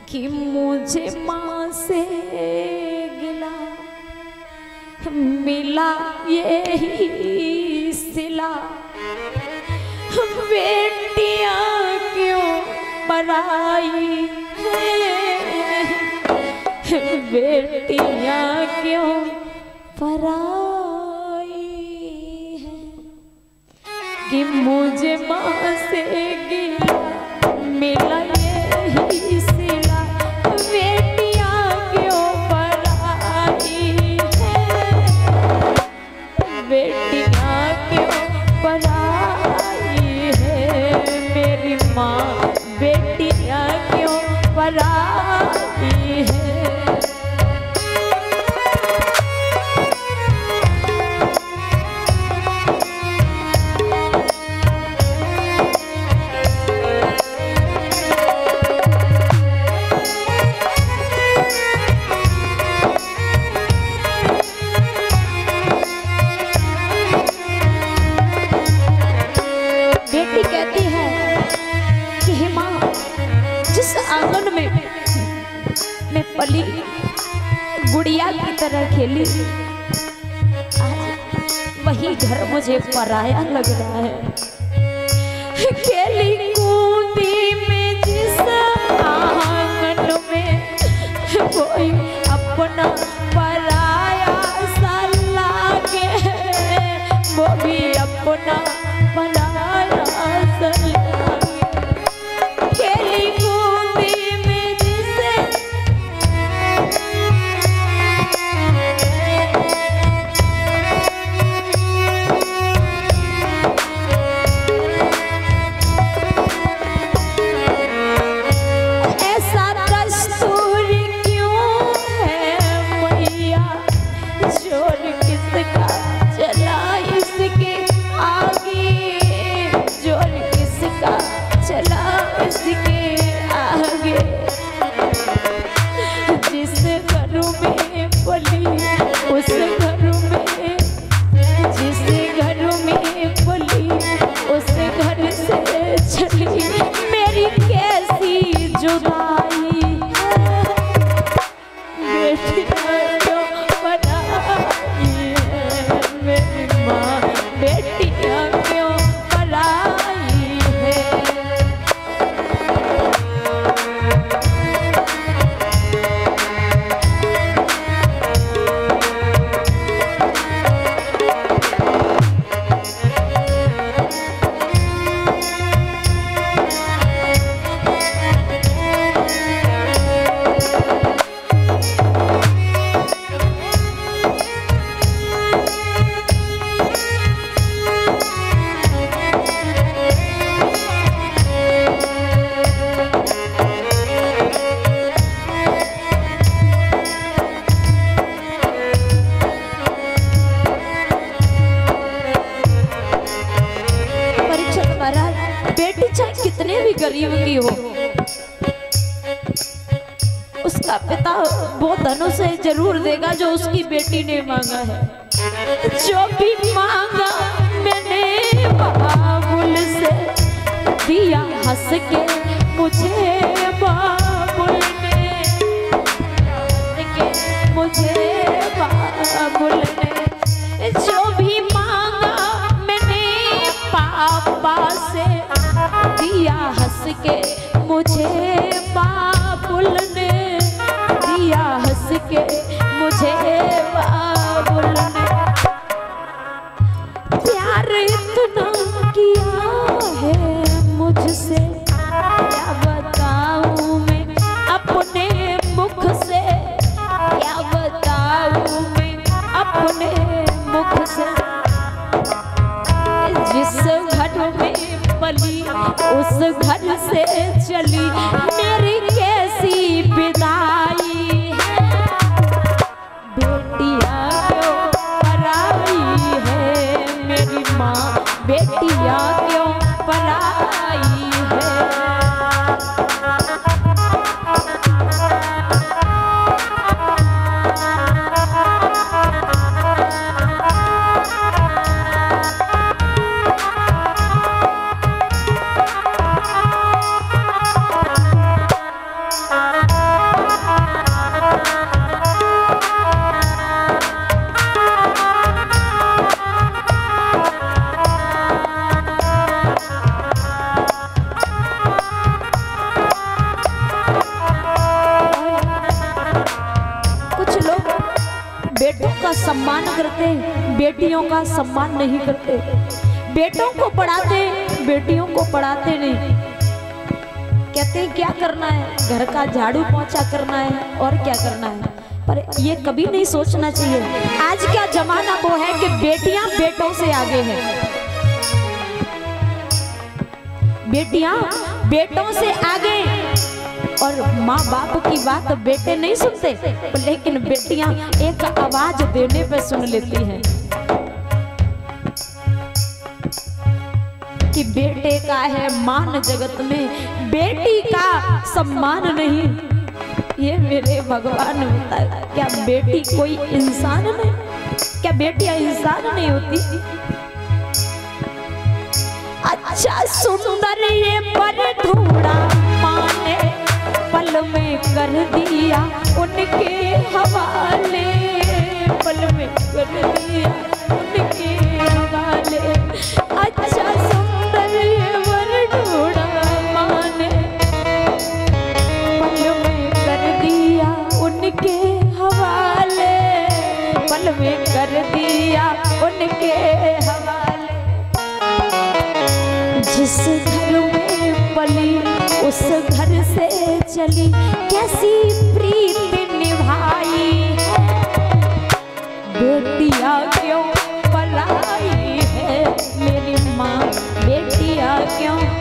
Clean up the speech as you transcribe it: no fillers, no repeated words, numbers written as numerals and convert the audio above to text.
कि मुझे माँ से गिला मिला यही सिला, बेटियां क्यों पराई है, बेटियां क्यों पराई है, कि मुझे माँ से गिला मिला यही सिला, बेटियां क्यों पराई है, बेटियां क्यों पराई है, मेरी माँ बेटियां क्यों पराई है। बेटी कहती है कि हे माँ, जिस आंगन में मैं पली गुड़िया की तरह खेली, आज वही घर मुझे पराया लग रहा है। खेली कूदी में जिस आंगन में कोई अपना पराया सा लागे, वो भी अपना पराया सा लागे। खेली कूदी में जिसे ऐसा दस्तूर क्यों है मैया, जोर किसका चला इसके आगे, जोर किसका चला इसके आगे, जिस घर में पली उस घर में, जिस घर में पली उस घर से चली, मेरी कैसी जुदाई है, बेटियां क्यों पराई है, मेरी माँ बेटियां क्यों पराई है। बेटी चाहे कितने भी गरीब की हो, उसका पिता वो धनों से जरूर देगा जो उसकी बेटी ने मांगा है। जो भी मांगा मैंने बाबुल से दिया हंस के मुझे, बाबुल ने मुझे, बाबुल ने जो भी मांगा मैंने पापा से दिया हंस के मुझे, बाबुल ने दिया हंस के मुझे, बाबुल ने प्यार इतना किया है मुझसे, क्या बताऊं मैं अपने मुख से, क्या बताऊं मैं अपने मुख से, जिस घर में पली उस घर से चली, मेरी कैसी विदाई है, बेटियां क्यों पराई है, मेरी माँ बेटियां क्यों पराई है। का सम्मान करते, बेटियों का सम्मान नहीं करते। बेटों को पढ़ाते, बेटियों को पढ़ाते नहीं। कहते हैं क्या करना है, घर का झाड़ू पोंछा करना है और क्या करना है, पर ये कभी नहीं सोचना चाहिए। आज का जमाना वो है कि बेटियां बेटों से आगे हैं, बेटियां बेटों से आगे। और माँ बाप की बात बेटे नहीं सुनते, लेकिन बेटियां एक आवाज देने पे सुन लेती हैं कि बेटे का है मान जगत में, बेटी का सम्मान नहीं। ये मेरे भगवान बताया, क्या बेटी कोई इंसान नहीं? क्या बेटियां इंसान नहीं होती? अच्छा सुंदर ये पर थोड़ा माने पल में कर दिया उनके हवाले, पल में कर दिया उनके हवाले। अच्छा सुंदर ये पर थोड़ा माने पल में कर दिया उनके हवाले, पल में कर दिया उनके हवाले। जिस घर में पली उस घर से चली, कैसी प्रीत निभाई है, बेटियां क्यों पलाई है मेरी माँ, बेटियां क्यों